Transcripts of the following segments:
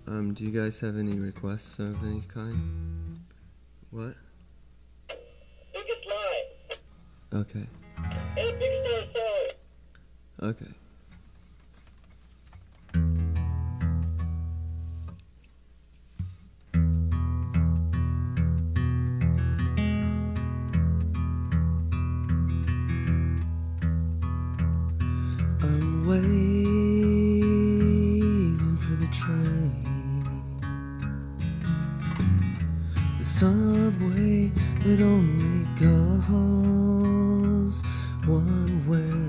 Do you guys have any requests of any kind? What? Biggest line. Okay. And a big star song. Okay. I'm waiting for the train, the subway that only goes one way,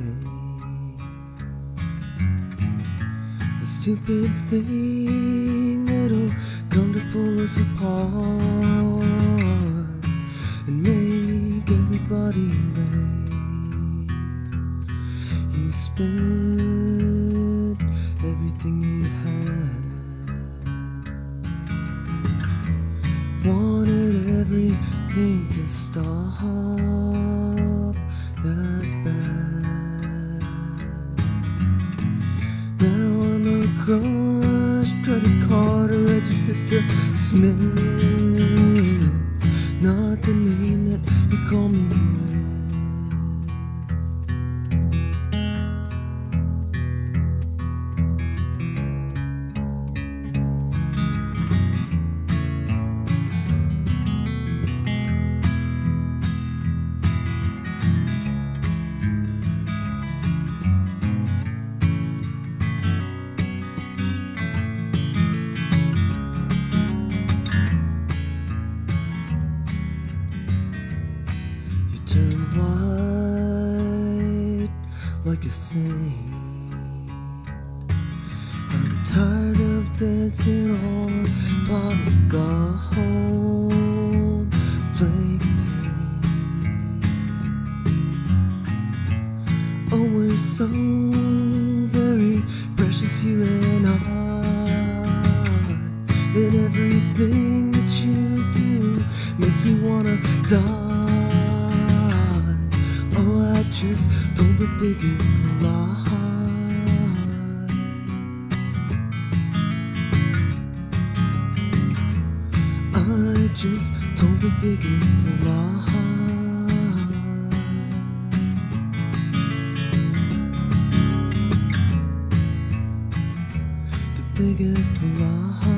the stupid thing that'll come to pull us apart and make everybody late. You spent everything you had, wanted everything to stop that bad. Now I'm a crushed credit card registered to Smith, not the name that you call me with. Turn white like a saint. I'm tired of dancing on a pot of gold, fake pain. Oh, we're so very precious, you and I, and everything that you do makes me wanna die. Oh, I just told the biggest lie. I just told the biggest lie. The biggest lie.